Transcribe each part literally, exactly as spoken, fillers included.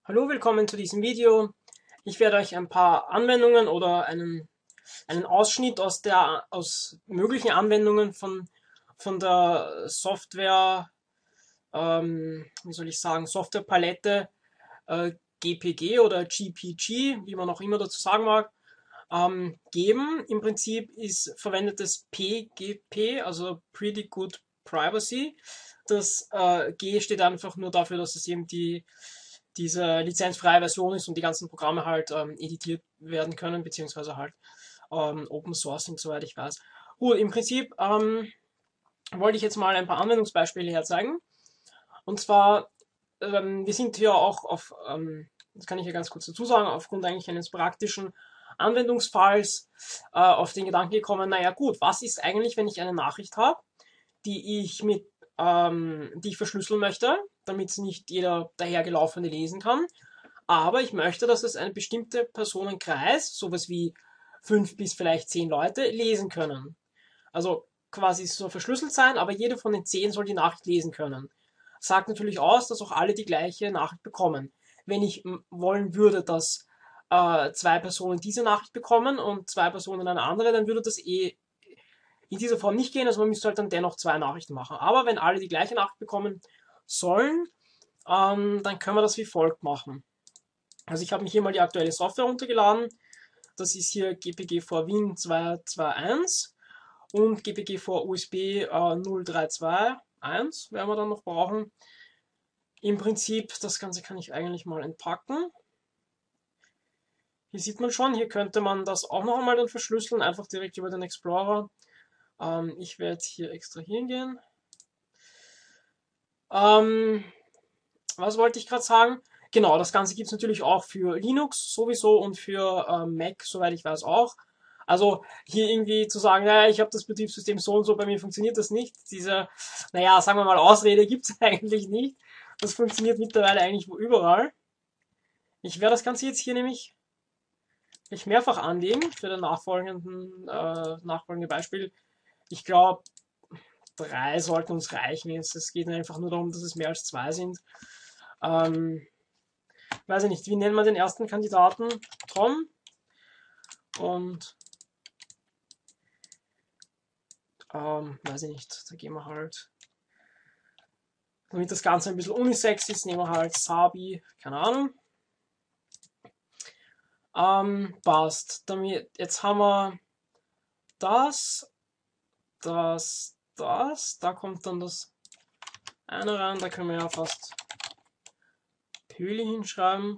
Hallo, willkommen zu diesem Video. Ich werde euch ein paar Anwendungen oder einen, einen Ausschnitt aus der aus möglichen Anwendungen von, von der Software, ähm, wie soll ich sagen, Softwarepalette äh, G P G oder G P G, wie man auch immer dazu sagen mag, ähm, geben. Im Prinzip ist verwendetes P G P, also Pretty Good Privacy. Das äh, G steht einfach nur dafür, dass es eben die diese lizenzfreie Version ist und die ganzen Programme halt ähm, editiert werden können, beziehungsweise halt ähm, Open Source sind, soweit ich weiß. Gut, im Prinzip ähm, wollte ich jetzt mal ein paar Anwendungsbeispiele herzeigen. Und zwar, ähm, wir sind hier auch auf, ähm, das kann ich hier ganz kurz dazu sagen, aufgrund eigentlich eines praktischen Anwendungsfalls äh, auf den Gedanken gekommen, naja gut, was ist eigentlich, wenn ich eine Nachricht habe, die ich mit, ähm, die ich verschlüsseln möchte, damit sie nicht jeder dahergelaufene lesen kann. Aber ich möchte, dass es eine bestimmte Personenkreis, sowas wie fünf bis vielleicht zehn Leute, lesen können. Also quasi so verschlüsselt sein, aber jede von den zehn soll die Nachricht lesen können. Sagt natürlich aus, dass auch alle die gleiche Nachricht bekommen. Wenn ich wollen würde, dass äh, zwei Personen diese Nachricht bekommen und zwei Personen eine andere, dann würde das eh in dieser Form nicht gehen. Also man müsste halt dann dennoch zwei Nachrichten machen. Aber wenn alle die gleiche Nachricht bekommen sollen, ähm, dann können wir das wie folgt machen. Also ich habe mich hier mal die aktuelle Software runtergeladen. Das ist hier G P G vor Win zwei zwei eins und G P G vor U S B äh, null drei zwei eins werden wir dann noch brauchen. Im Prinzip, das Ganze kann ich eigentlich mal entpacken. Hier sieht man schon, hier könnte man das auch noch einmal dann verschlüsseln, einfach direkt über den Explorer. Ähm, ich werde hier extrahieren gehen. Ähm, was wollte ich gerade sagen? Genau, das Ganze gibt es natürlich auch für Linux sowieso und für äh, Mac, soweit ich weiß auch. Also hier irgendwie zu sagen, naja, ich habe das Betriebssystem so und so, bei mir funktioniert das nicht. Diese, naja, sagen wir mal, Ausrede gibt es eigentlich nicht. Das funktioniert mittlerweile eigentlich wo überall. Ich werde das Ganze jetzt hier nämlich ich mehrfach anlegen für den nachfolgenden, äh, nachfolgende Beispiel. Ich glaube, drei sollten uns reichen. Es geht einfach nur darum, dass es mehr als zwei sind. Ähm, weiß ich nicht, wie nennen wir den ersten Kandidaten? Tom. Und, ähm, weiß ich nicht, da gehen wir halt, damit das Ganze ein bisschen unisex ist, nehmen wir halt Sabi, keine Ahnung. Ähm, passt. Damit, jetzt haben wir das, das, das. Da kommt dann das eine rein, da können wir ja fast Pöli hinschreiben.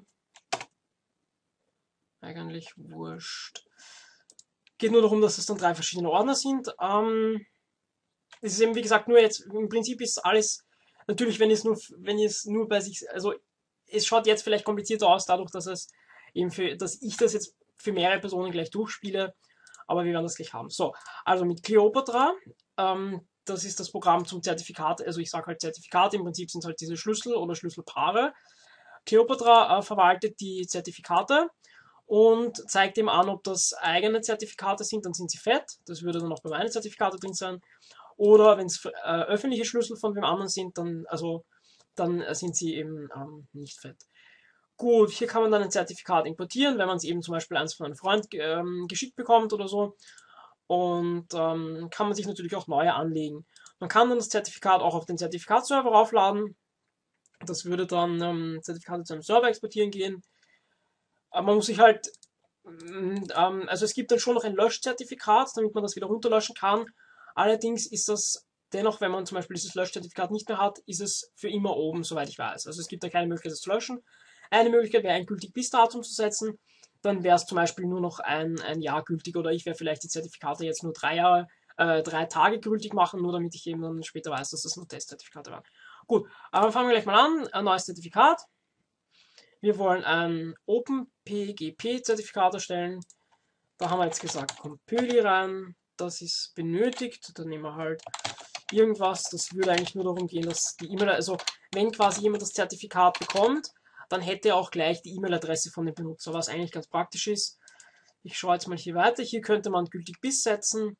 Eigentlich wurscht. Geht nur darum, dass es dann drei verschiedene Ordner sind. Ähm, es ist eben, wie gesagt, nur jetzt, im Prinzip ist alles, natürlich, wenn es nur, wenn es nur bei sich, also es schaut jetzt vielleicht komplizierter aus, dadurch, dass es eben für, dass ich das jetzt für mehrere Personen gleich durchspiele, aber wir werden das gleich haben. So, also mit Cleopatra, ähm, das ist das Programm zum Zertifikat, also ich sage halt Zertifikate, im Prinzip sind es halt diese Schlüssel oder Schlüsselpaare. Cleopatra äh, verwaltet die Zertifikate und zeigt ihm an, ob das eigene Zertifikate sind, dann sind sie fett, das würde dann auch bei meinen Zertifikate drin sein. Oder wenn es äh, öffentliche Schlüssel von wem anderen sind, dann, also, dann sind sie eben ähm, nicht fett. Gut, hier kann man dann ein Zertifikat importieren, wenn man es eben zum Beispiel eins von einem Freund ähm, geschickt bekommt oder so. Und ähm, kann man sich natürlich auch neue anlegen. Man kann dann das Zertifikat auch auf den Zertifikatsserver aufladen. Das würde dann ähm, Zertifikate zu einem Server exportieren gehen. Aber man muss sich halt, ähm, also es gibt dann schon noch ein Löschzertifikat, damit man das wieder runterlöschen kann. Allerdings ist das dennoch, wenn man zum Beispiel dieses Löschzertifikat nicht mehr hat, ist es für immer oben, soweit ich weiß. Also es gibt da keine Möglichkeit, es zu löschen. Eine Möglichkeit wäre, ein gültig Bis-Datum zu setzen. Dann wäre es zum Beispiel nur noch ein, ein Jahr gültig oder ich werde vielleicht die Zertifikate jetzt nur drei Jahre, äh, drei Tage gültig machen, nur damit ich eben dann später weiß, dass das nur Testzertifikate waren. Gut, aber fangen wir gleich mal an. Ein neues Zertifikat. Wir wollen ein OpenPGP-Zertifikat erstellen. Da haben wir jetzt gesagt, kommt Pöli rein. Das ist benötigt. Dann nehmen wir halt irgendwas. Das würde eigentlich nur darum gehen, dass die E-Mail, also wenn quasi jemand das Zertifikat bekommt, dann hätte er auch gleich die E-Mail-Adresse von dem Benutzer, was eigentlich ganz praktisch ist. Ich schaue jetzt mal hier weiter. Hier könnte man gültig bis setzen.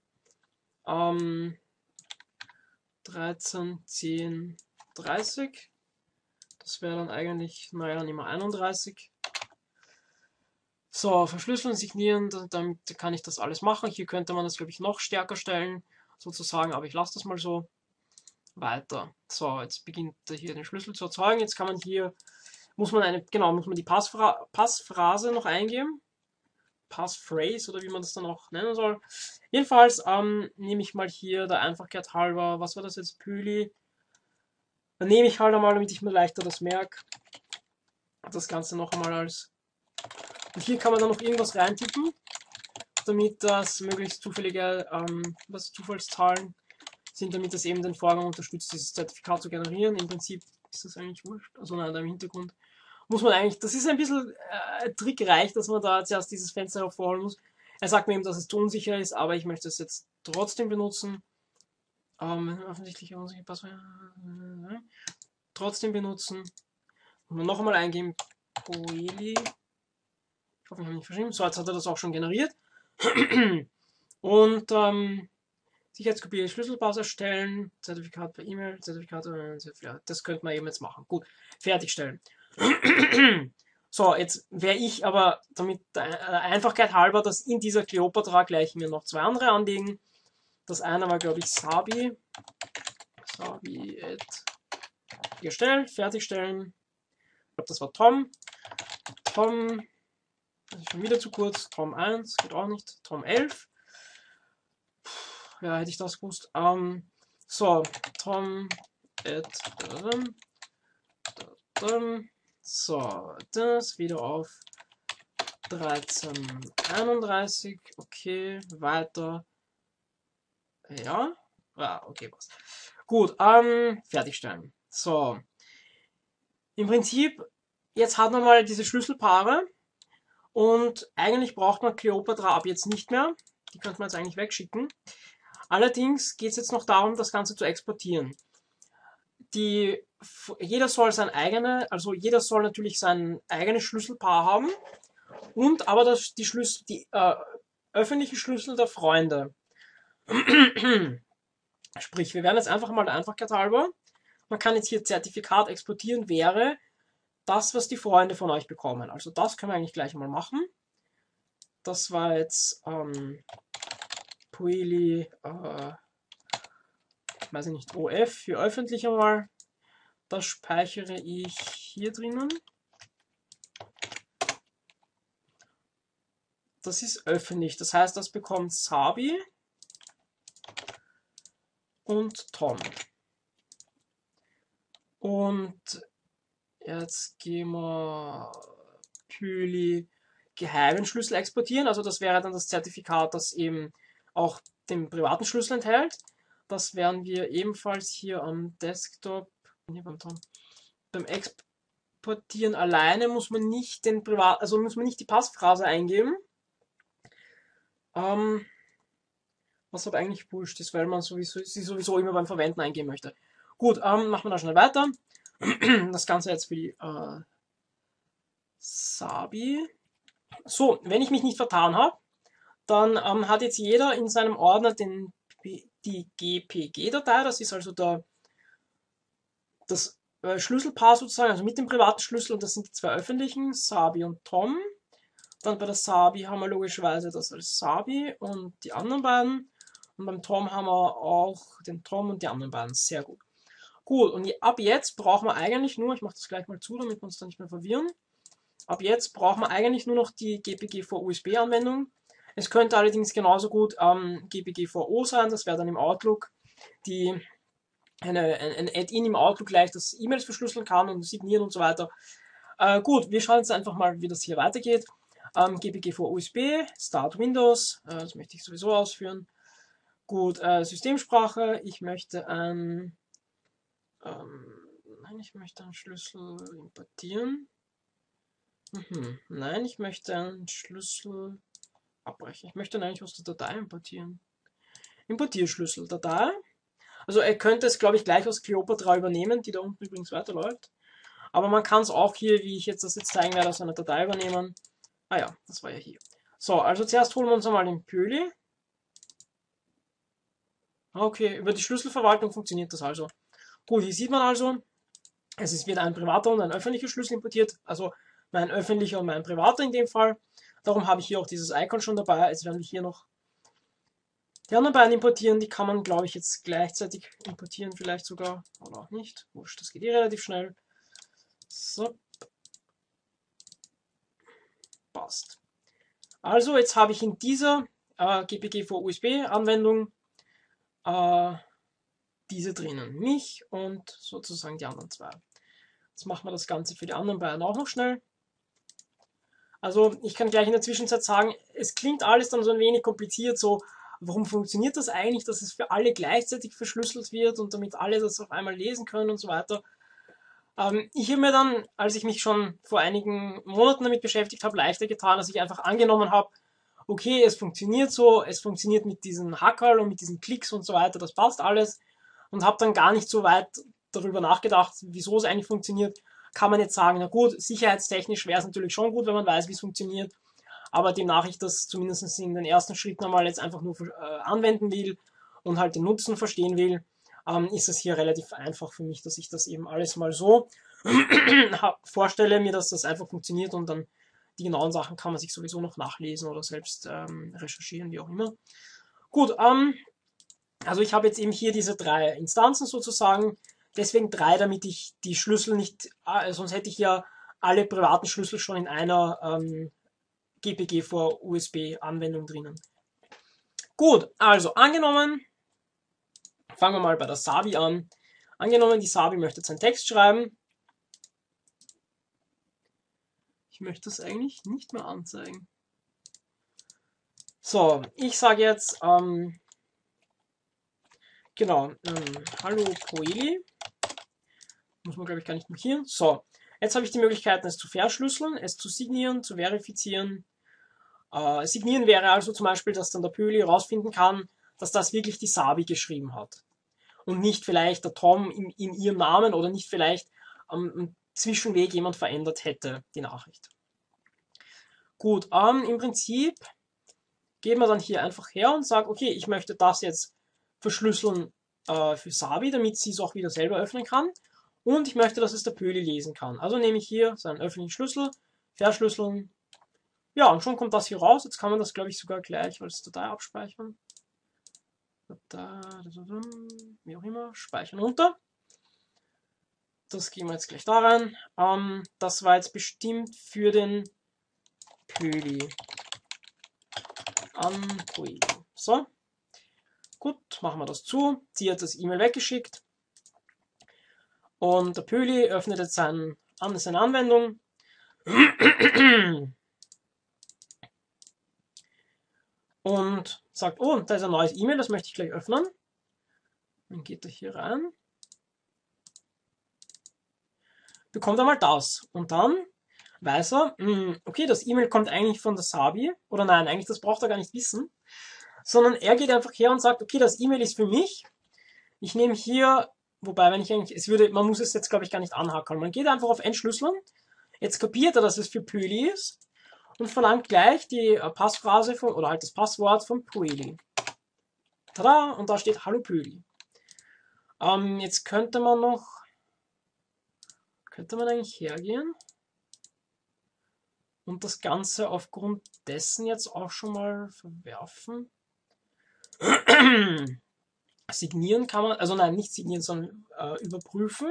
Ähm, dreizehn, zehn, dreißig. Das wäre dann eigentlich, naja, dann immer einunddreißig. So, verschlüsseln, signieren, damit kann ich das alles machen. Hier könnte man das, glaube ich, noch stärker stellen, sozusagen, aber ich lasse das mal so. Weiter. So, jetzt beginnt er hier den Schlüssel zu erzeugen. Jetzt kann man hier, muss man eine, genau, muss man die Passphra Passphrase noch eingeben. Passphrase oder wie man das dann auch nennen soll. Jedenfalls ähm, nehme ich mal hier der Einfachheit halber, was war das jetzt, Püli? Dann nehme ich halt einmal, damit ich mir leichter das merke, das Ganze noch einmal als. Und hier kann man dann noch irgendwas reintippen, damit das möglichst zufällige, ähm, was Zufallszahlen sind, damit das eben den Vorgang unterstützt, dieses Zertifikat zu generieren. Im Prinzip ist das eigentlich wurscht. Also nein, da im Hintergrund muss man eigentlich, das ist ein bisschen äh, trickreich, dass man da zuerst dieses Fenster hervorholen muss. Er sagt mir eben, dass es zu unsicher ist, aber ich möchte es jetzt trotzdem benutzen. Ähm, offensichtlich unsicher Passwort. Trotzdem benutzen. Und noch einmal eingeben. Poeli. Ich hoffe, ich habe nicht verschrieben. So, jetzt hat er das auch schon generiert. Und ähm, Sicherheitskopie, Schlüsselpass erstellen, Zertifikat per E-Mail, Zertifikat, das könnte man eben jetzt machen. Gut, fertigstellen. So, jetzt wäre ich aber damit der Einfachheit halber, dass in dieser Kleopatra gleich mir noch zwei andere anlegen. Das eine war, glaube ich, Sabi. Sabi at gestellt, fertigstellen. Ich glaube, das war Tom. Tom, das ist schon wieder zu kurz. Tom eins, geht auch nicht. Tom elf. Ja, hätte ich das gewusst. Ähm, so, Tom at so, das wieder auf dreizehn einunddreißig. Okay, weiter. Ja, ah, okay, was. Gut, ähm, fertigstellen. So, im Prinzip, jetzt hat man mal diese Schlüsselpaare und eigentlich braucht man Kleopatra ab jetzt nicht mehr. Die könnte man jetzt eigentlich wegschicken. Allerdings geht es jetzt noch darum, das Ganze zu exportieren. Die, jeder soll sein eigene, also jeder soll natürlich sein eigenes Schlüsselpaar haben und aber das, die Schlüssel, die äh, öffentlichen Schlüssel der Freunde. Sprich, wir werden jetzt einfach mal der Einfachheit halber, man kann jetzt hier Zertifikat exportieren, wäre das, was die Freunde von euch bekommen. Also das können wir eigentlich gleich mal machen. Das war jetzt ähm, Puili, äh, weiß ich nicht, O F für öffentlich einmal. Das speichere ich hier drinnen. Das ist öffentlich, das heißt, das bekommt Sabi und Tom. Und jetzt gehen wir Püli geheimen Schlüssel exportieren. Also das wäre dann das Zertifikat, das eben auch den privaten Schlüssel enthält. Das werden wir ebenfalls hier am Desktop, hier beim, Tom, beim Exportieren alleine muss man nicht den Privat, also muss man nicht die Passphrase eingeben. Ähm, was aber eigentlich wurscht ist, weil man sowieso, sie sowieso immer beim Verwenden eingeben möchte. Gut, ähm, machen wir da schnell weiter. Das Ganze jetzt für die äh, Sabi. So, wenn ich mich nicht vertan habe, dann ähm, hat jetzt jeder in seinem Ordner den, die G P G-Datei, das ist also der, das äh, Schlüsselpaar sozusagen, also mit dem privaten Schlüssel, und das sind die zwei öffentlichen, Sabi und Tom. Dann bei der Sabi haben wir logischerweise das als Sabi und die anderen beiden. Und beim Tom haben wir auch den Tom und die anderen beiden. Sehr gut. Gut, und ab jetzt brauchen wir eigentlich nur, ich mache das gleich mal zu, damit wir uns da nicht mehr verwirren. Ab jetzt brauchen wir eigentlich nur noch die G P G vor U S B-Anwendung. Es könnte allerdings genauso gut ähm, G P G vor O sein, das wäre dann im Outlook die, eine, ein, ein Add-in im Outlook leicht, das E-Mails verschlüsseln kann und signieren und so weiter. Äh, gut, wir schauen jetzt einfach mal, wie das hier weitergeht. Ähm, G P G vor U S B, Start Windows, äh, das möchte ich sowieso ausführen. Gut, äh, Systemsprache, ich möchte ein, ähm, nein, ich möchte einen Schlüssel importieren. Mhm. Nein, ich möchte einen Schlüssel abbrechen. Ich möchte ihn eigentlich aus der Datei importieren. Importierschlüssel, Datei. Also er könnte es, glaube ich, gleich aus Kleopatra übernehmen, die da unten übrigens weiterläuft. Aber man kann es auch hier, wie ich jetzt das jetzt zeigen werde, aus einer Datei übernehmen. Ah ja, das war ja hier. So, also zuerst holen wir uns einmal den Pöli. Okay, über die Schlüsselverwaltung funktioniert das also. Gut, hier sieht man also, Es ist wieder ein privater und ein öffentlicher Schlüssel importiert, also mein öffentlicher und mein privater in dem Fall. Darum habe ich hier auch dieses Icon schon dabei. Jetzt werden wir hier noch die anderen beiden importieren. Die kann man, glaube ich, jetzt gleichzeitig importieren, vielleicht sogar, oder auch nicht. Wurscht, das geht eh relativ schnell. So. Passt. Also, jetzt habe ich in dieser äh, G P G vor U S B-Anwendung äh, diese drinnen. Mich und sozusagen die anderen zwei. Jetzt machen wir das Ganze für die anderen beiden auch noch schnell. Also ich kann gleich in der Zwischenzeit sagen, es klingt alles dann so ein wenig kompliziert, so warum funktioniert das eigentlich, dass es für alle gleichzeitig verschlüsselt wird und damit alle das auf einmal lesen können und so weiter. Ähm, ich habe mir dann, als ich mich schon vor einigen Monaten damit beschäftigt habe, leichter getan, dass ich einfach angenommen habe, okay, es funktioniert so, es funktioniert mit diesen Hackerl und mit diesen Klicks und so weiter, das passt alles und habe dann gar nicht so weit darüber nachgedacht, wieso es eigentlich funktioniert. Kann man jetzt sagen, na gut, sicherheitstechnisch wäre es natürlich schon gut, wenn man weiß, wie es funktioniert, aber demnach ich das zumindest in den ersten Schritten einmal jetzt einfach nur äh, anwenden will und halt den Nutzen verstehen will, ähm, ist es hier relativ einfach für mich, dass ich das eben alles mal so vorstelle, mir, dass das einfach funktioniert und dann die genauen Sachen kann man sich sowieso noch nachlesen oder selbst ähm, recherchieren, wie auch immer. Gut, ähm, also ich habe jetzt eben hier diese drei Instanzen sozusagen, deswegen drei, damit ich die Schlüssel nicht, äh, sonst hätte ich ja alle privaten Schlüssel schon in einer ähm, G P G vor U S B-Anwendung drinnen. Gut, also angenommen, fangen wir mal bei der Sabi an. Angenommen, die Sabi möchte jetzt einen Text schreiben. Ich möchte das eigentlich nicht mehr anzeigen. So, ich sage jetzt, ähm, genau, ähm, hallo Poeli. Muss man, glaube ich, gar nicht markieren. So, jetzt habe ich die Möglichkeiten, es zu verschlüsseln, es zu signieren, zu verifizieren. Äh, signieren wäre also zum Beispiel, dass dann der Pöli herausfinden kann, dass das wirklich die Sabi geschrieben hat. Und nicht vielleicht der Tom in, in ihrem Namen oder nicht vielleicht am ähm, Zwischenweg jemand verändert hätte, die Nachricht. Gut, ähm, im Prinzip geht man dann hier einfach her und sagt, okay, ich möchte das jetzt verschlüsseln äh, für Sabi, damit sie es auch wieder selber öffnen kann. Und ich möchte, dass es der Pöli lesen kann. Also nehme ich hier seinen öffentlichen Schlüssel, verschlüsseln. Ja, und schon kommt das hier raus. Jetzt kann man das, glaube ich, sogar gleich als Datei abspeichern. Wie auch immer, speichern runter. Das gehen wir jetzt gleich da rein. Ähm, das war jetzt bestimmt für den Pöli. An Pöli. So. Gut, machen wir das zu. Sie hat das E-Mail weggeschickt. Und der Pöli öffnet jetzt sein, seine Anwendung. Und sagt, oh, da ist ein neues E-Mail, das möchte ich gleich öffnen. Dann geht er hier rein. Bekommt er mal das. Und dann weiß er, okay, das E-Mail kommt eigentlich von der Sabi. Oder nein, eigentlich das braucht er gar nicht wissen. Sondern er geht einfach her und sagt, okay, das E-Mail ist für mich. Ich nehme hier, wobei, wenn ich eigentlich, es würde, man muss es jetzt, glaube ich, gar nicht anhakeln. Man geht einfach auf Entschlüsseln. Jetzt kapiert er, dass es für Pöli ist. Und verlangt gleich die Passphrase von, oder halt das Passwort von Pöli. Tada! Und da steht Hallo Pöli. Ähm, jetzt könnte man noch, könnte man eigentlich hergehen und das Ganze aufgrund dessen jetzt auch schon mal verwerfen. Signieren kann man, also nein, nicht signieren, sondern äh, überprüfen.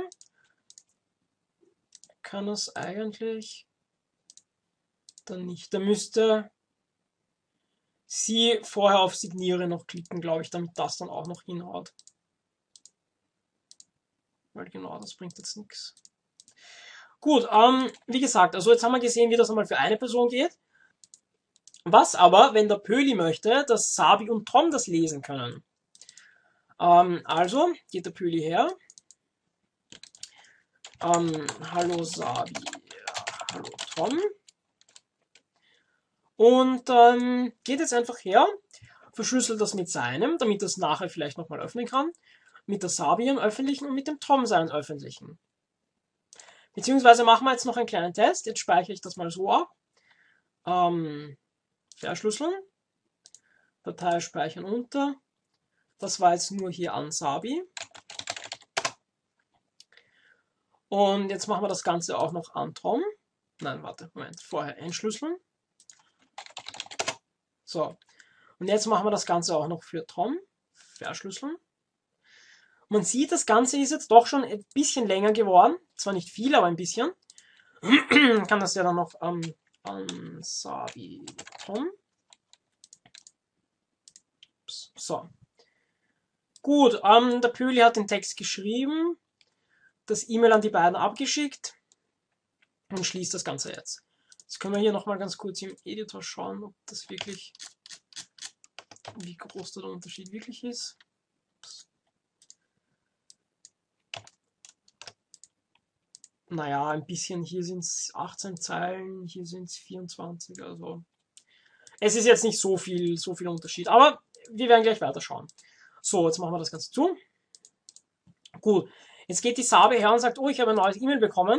Kann es eigentlich dann nicht. Da müsste sie vorher auf Signiere noch klicken, glaube ich, damit das dann auch noch hinhaut. Weil genau, das bringt jetzt nichts. Gut, ähm, wie gesagt, also jetzt haben wir gesehen, wie das einmal für eine Person geht. Was aber, wenn der Pöli möchte, dass Sabi und Tom das lesen können? Ähm, also geht der Pöli her. Ähm, hallo Sabi, hallo Tom. Und ähm, geht jetzt einfach her, verschlüsselt das mit seinem, damit das nachher vielleicht nochmal öffnen kann. Mit der Sabi im öffentlichen und mit dem Tom seinen öffentlichen. Beziehungsweise machen wir jetzt noch einen kleinen Test. Jetzt speichere ich das mal so ab. Ähm, verschlüsseln. Datei speichern unter. Das war jetzt nur hier an Sabi. Und jetzt machen wir das Ganze auch noch an Tom. Nein, warte, Moment, vorher entschlüsseln. So, und jetzt machen wir das Ganze auch noch für Tom. Verschlüsseln. Man sieht, das Ganze ist jetzt doch schon ein bisschen länger geworden. Zwar nicht viel, aber ein bisschen. Man kann das ja dann noch ähm, an Sabi Tom. So. Gut, ähm, der Pöli hat den Text geschrieben, das E-Mail an die beiden abgeschickt und schließt das Ganze jetzt. Jetzt können wir hier nochmal ganz kurz im Editor schauen, ob das wirklich, wie groß der Unterschied wirklich ist. Naja, ein bisschen, hier sind es achtzehn Zeilen, hier sind es vierundzwanzig, also es ist jetzt nicht so viel, so viel Unterschied, aber wir werden gleich weiterschauen. So, jetzt machen wir das Ganze zu. Gut, jetzt geht die Sabi her und sagt, oh, ich habe ein neues E-Mail bekommen.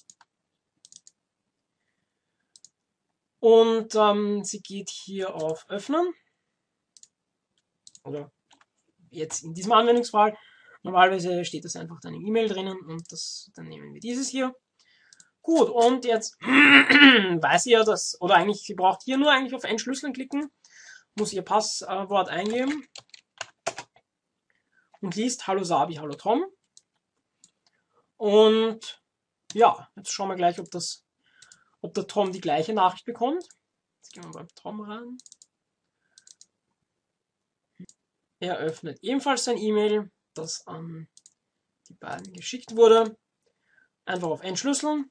Und ähm, sie geht hier auf Öffnen. Oder jetzt in diesem Anwendungsfall. Normalerweise steht das einfach dann im E-Mail drinnen und das, dann nehmen wir dieses hier. Gut, und jetzt weiß sie ja das, oder eigentlich, sie braucht hier nur eigentlich auf Entschlüsseln klicken, muss ihr Passwort eingeben und liest Hallo Sabi, Hallo Tom. Und ja, jetzt schauen wir gleich, ob, das, ob der Tom die gleiche Nachricht bekommt. Jetzt gehen wir beim Tom rein. Er öffnet ebenfalls sein E-Mail, das an die beiden geschickt wurde. Einfach auf Entschlüsseln.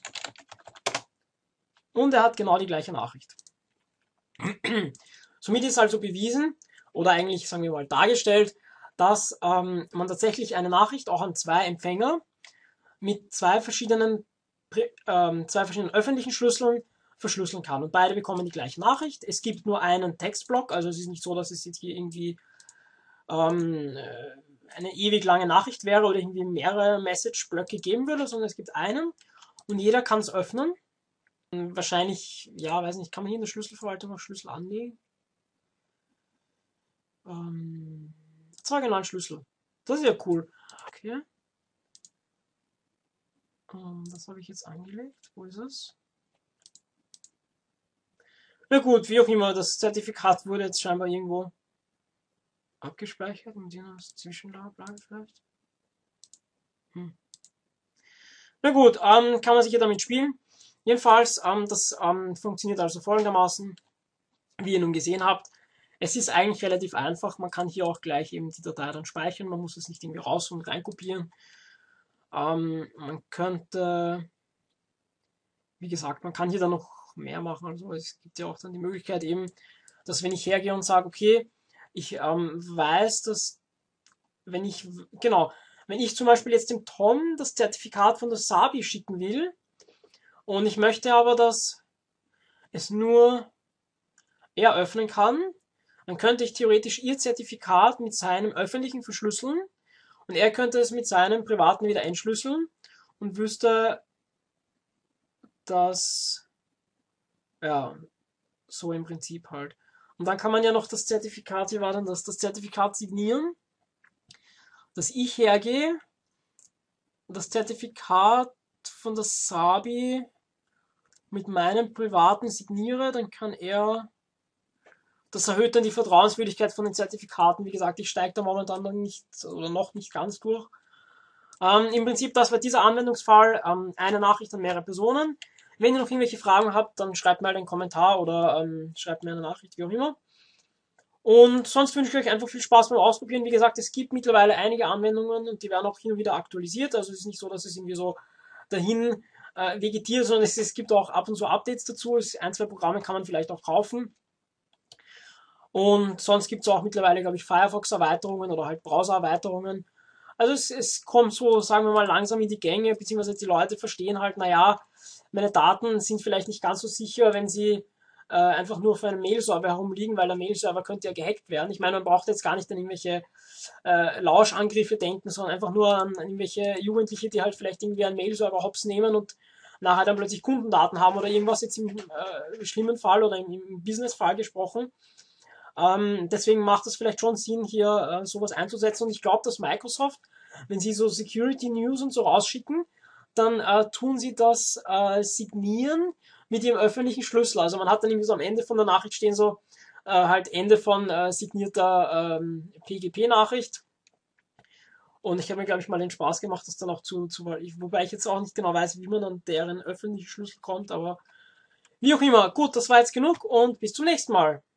Und er hat genau die gleiche Nachricht. Somit ist also bewiesen, oder eigentlich sagen wir mal dargestellt, dass ähm, man tatsächlich eine Nachricht auch an zwei Empfänger mit zwei verschiedenen, ähm, zwei verschiedenen öffentlichen Schlüsseln verschlüsseln kann. Und beide bekommen die gleiche Nachricht. Es gibt nur einen Textblock, also es ist nicht so, dass es jetzt hier irgendwie ähm, eine ewig lange Nachricht wäre oder irgendwie mehrere Message-Blöcke geben würde, sondern es gibt einen und jeder kann es öffnen. Wahrscheinlich, ja, weiß nicht, kann man hier in der Schlüsselverwaltung auch Schlüssel anlegen? Ähm, das war genau ein Schlüssel. Das ist ja cool. Okay. Ähm, das habe ich jetzt angelegt. Wo ist es? Na gut, wie auch immer, das Zertifikat wurde jetzt scheinbar irgendwo abgespeichert und hier noch das Zwischenlage vielleicht. Hm. Na gut, ähm, kann man sicher damit spielen. Jedenfalls, ähm, das ähm, funktioniert also folgendermaßen, wie ihr nun gesehen habt. Es ist eigentlich relativ einfach, man kann hier auch gleich eben die Datei dann speichern, man muss es nicht irgendwie raus und rein kopieren. Ähm, man könnte, wie gesagt, man kann hier dann noch mehr machen, also es gibt ja auch dann die Möglichkeit eben, dass wenn ich hergehe und sage, okay, ich ähm, weiß, dass wenn ich, genau, wenn ich zum Beispiel jetzt dem Tom das Zertifikat von der Sabi schicken will und ich möchte aber, dass es nur er öffnen kann, dann könnte ich theoretisch ihr Zertifikat mit seinem öffentlichen verschlüsseln und er könnte es mit seinem privaten wieder entschlüsseln und wüsste, dass, ja, so im Prinzip halt. Und dann kann man ja noch das Zertifikat, wie war denn das, das Zertifikat signieren, dass ich hergehe, das Zertifikat von der Sabi mit meinem privaten signiere, dann kann er, das erhöht dann die Vertrauenswürdigkeit von den Zertifikaten. Wie gesagt, ich steige da momentan noch nicht oder noch nicht ganz durch. Ähm, Im Prinzip, das war dieser Anwendungsfall, ähm, eine Nachricht an mehrere Personen. Wenn ihr noch irgendwelche Fragen habt, dann schreibt mal einen Kommentar oder ähm, schreibt mir eine Nachricht, wie auch immer. Und sonst wünsche ich euch einfach viel Spaß beim Ausprobieren. Wie gesagt, es gibt mittlerweile einige Anwendungen und die werden auch hin und wieder aktualisiert. Also es ist nicht so, dass es irgendwie so dahin äh, vegetiert, sondern es, es gibt auch ab und zu Updates dazu. Es, ein, zwei Programme kann man vielleicht auch kaufen. Und sonst gibt es auch mittlerweile, glaube ich, Firefox-Erweiterungen oder halt Browser-Erweiterungen. Also es, es kommt so, sagen wir mal, langsam in die Gänge, beziehungsweise die Leute verstehen halt, naja, meine Daten sind vielleicht nicht ganz so sicher, wenn sie äh, einfach nur auf einem Mail-Server herumliegen, weil der Mail-Server könnte ja gehackt werden. Ich meine, man braucht jetzt gar nicht an irgendwelche äh, Lauschangriffe denken, sondern einfach nur an, an irgendwelche Jugendliche, die halt vielleicht irgendwie einen Mail-Server hops nehmen und nachher dann plötzlich Kundendaten haben oder irgendwas jetzt im äh, schlimmen Fall oder im, im Business-Fall gesprochen. Ähm, deswegen macht es vielleicht schon Sinn, hier äh, sowas einzusetzen. Und ich glaube, dass Microsoft, wenn sie so Security News und so rausschicken, dann äh, tun sie das äh, signieren mit ihrem öffentlichen Schlüssel. Also man hat dann irgendwie so am Ende von der Nachricht stehen so äh, halt Ende von äh, signierter ähm, P G P-Nachricht. Und ich habe mir, glaube ich, mal den Spaß gemacht, das dann auch zu, zu wobei ich jetzt auch nicht genau weiß, wie man an deren öffentlichen Schlüssel kommt, aber wie auch immer. Gut, das war jetzt genug und bis zum nächsten Mal.